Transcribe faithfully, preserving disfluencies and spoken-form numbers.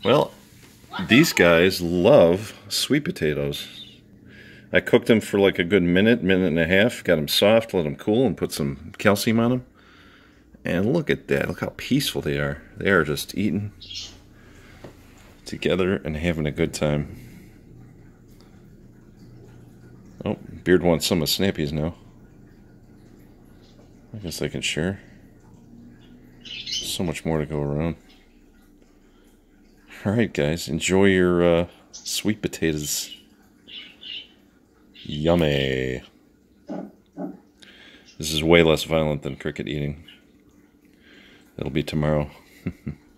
Well, these guys love sweet potatoes. I cooked them for like a good minute, minute and a half, got them soft, let them cool, and put some calcium on them. And look at that, look how peaceful they are. They are just eating together and having a good time. Oh, Beard wants some of Snappy's now. I guess I can share. So much more to go around. Alright guys, enjoy your uh, sweet potatoes. Yummy. This is way less violent than cricket eating. That'll be tomorrow.